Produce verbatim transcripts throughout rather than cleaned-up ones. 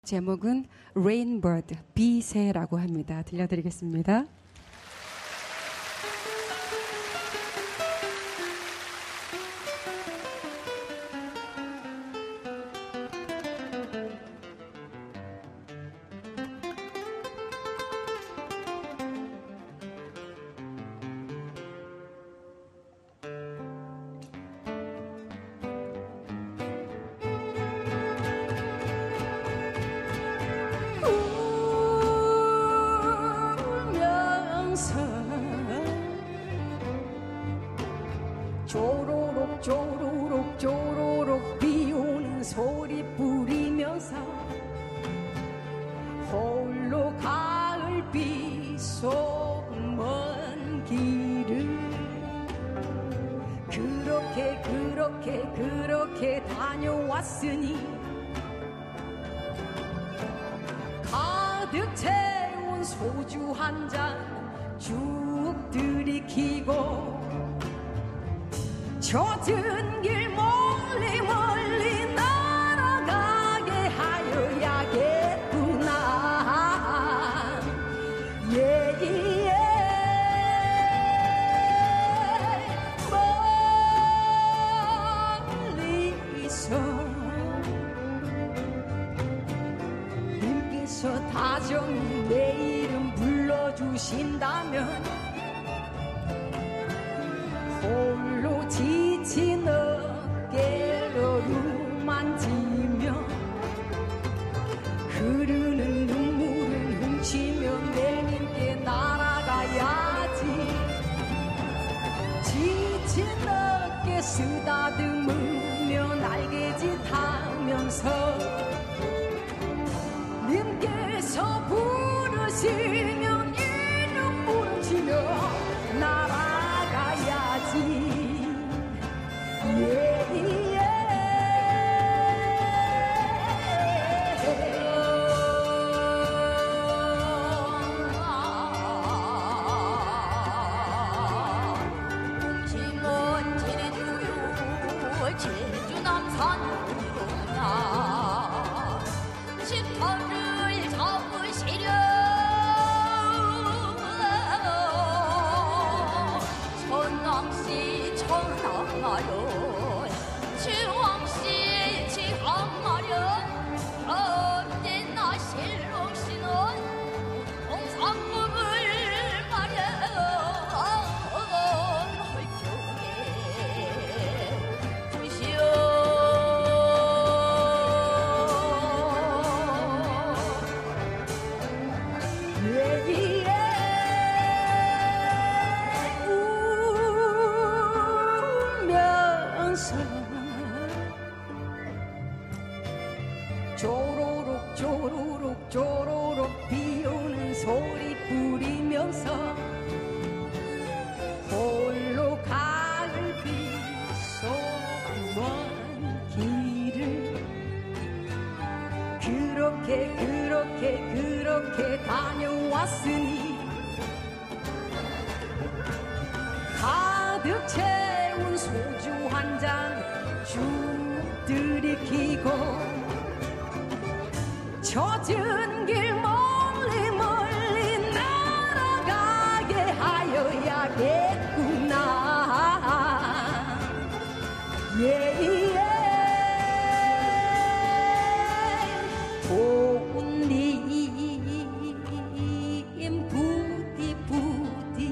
제목은 Rainbird, 비새라고 합니다. 들려드리겠습니다. 조로록 조로록 조로록 비오는 소리 뿌리면서 홀로 가을비 속 먼 길을 그렇게 그렇게 그렇게 다녀왔으니 가득 채운 소주 한 잔 쭉 들이키고 젖은 길 멀리 멀리 날아가게 하여야겠구나. 예예 멀리서 님께서 다정히 내 이름 불러주신다면 홀로 지친 어깨로 만지며 흐르는 눈물을 훔치며 내님께 날아가야지. 지친 어깨 쓰다듬으며 날개짓하면서 님께서 부르시면 이름 부르시며 날아가야지. Yeah, yeah. 음식은 제주요 제주 남산으로나 식터를 잡으시려 천왕씨 천왕마련 지왕씨 지왕마련 언제나 실록씨는 동상국을 마련 홀쭉에 부시오 얘기에 울면서 조로록 조로록 조로록 비오는 소리 뿌리면서 홀로 가을비 속 먼 길을 그렇게 그렇게 그렇게 다녀왔으니 가득 채운 소주 한 잔 쭉 들이키고 젖은 길 멀리 멀리 날아가게 하여야겠구나. 예예 도님 부디 부디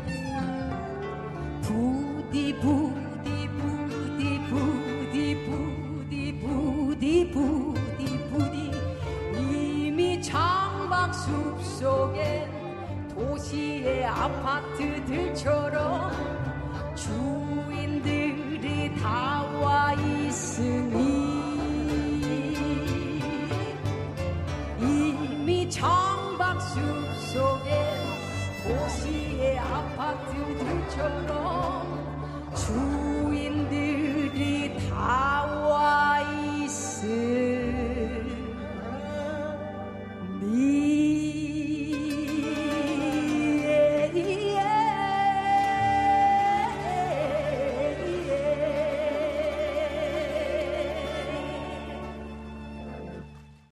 부디 부디 부디 부디 부디 부디 부디 부디 이미 창밖 숲속엔 도시의 아파트들처럼 주인들이 다 와 있으니 이미 창밖 숲속엔 도시의 아파트들처럼 주인들이 다 와 있으니